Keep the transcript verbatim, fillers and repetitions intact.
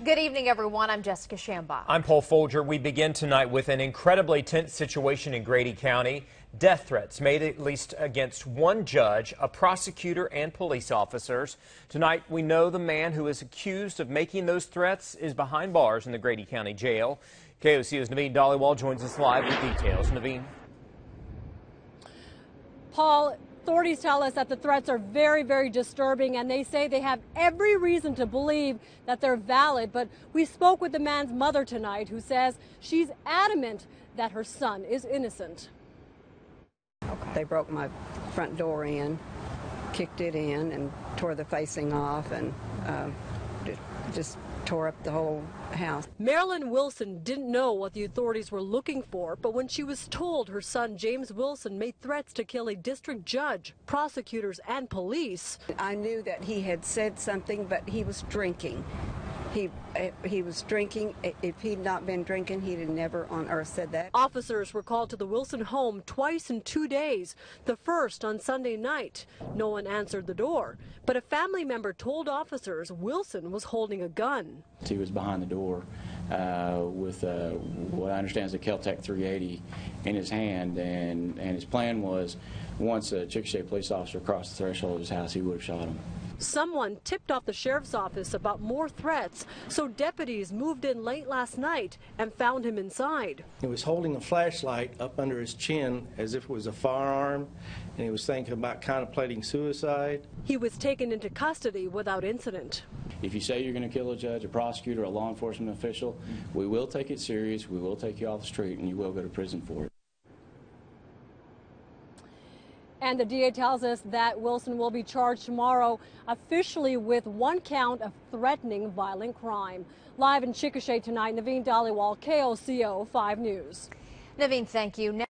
Good evening, everyone. I'm Jessica Shambach. I'm Paul Folger. We begin tonight with an incredibly tense situation in Grady County. Death threats made at least against one judge, a prosecutor, and police officers. Tonight, we know the man who is accused of making those threats is behind bars in the Grady County Jail. K O C O's Naveen Dhaliwal joins us live with details. Naveen. Paul, authorities tell us that the threats are very, very disturbing, and they say they have every reason to believe that they're valid. But we spoke with the man's mother tonight, who says she's adamant that her son is innocent. They broke my front door in, kicked it in, and tore the facing off, and uh, just tore up the whole house. Marilyn Wilson didn't know what the authorities were looking for, but when she was told her son James Wilson made threats to kill a district judge, prosecutors, and police, I knew that he had said something, but he was drinking. He he was drinking. If he'd not been drinking, he'd have never on earth said that. Officers were called to the Wilson home twice in two days. The first on Sunday night. No one answered the door, but a family member told officers Wilson was holding a gun. He was behind the door uh, with uh, what I understand is a Kel-Tec three eighty in his hand, and, and his plan was once a Chickasha police officer crossed the threshold of his house, he would have shot him. Someone tipped off the sheriff's office about more threats, so deputies moved in late last night and found him inside. He was holding a flashlight up under his chin as if it was a firearm, and he was thinking about contemplating suicide. He was taken into custody without incident. If you say you're going to kill a judge, a prosecutor, a law enforcement official, we will take it serious, we will take you off the street, and you will go to prison for it. And the D A tells us that Wilson will be charged tomorrow officially with one count of threatening violent crime. Live in Chickasha tonight, Naveen Dhaliwal, K O C O five News. Naveen, thank you. Now